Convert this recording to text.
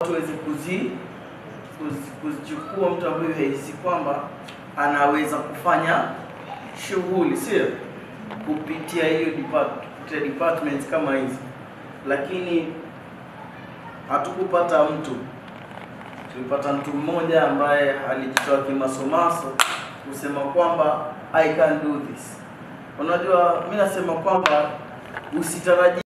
tuweze kuzichukua mtu ambaye hahisi kwamba anaweza kufanya shughuli, sio kupitia hiyo departments kama hizi. Lakini hatukupata mtu. Tulipata mtu mmoja ambaye alijitoa kimasomaso kusema kwamba I can do this. Unajua mimi nasema kwamba usitarajie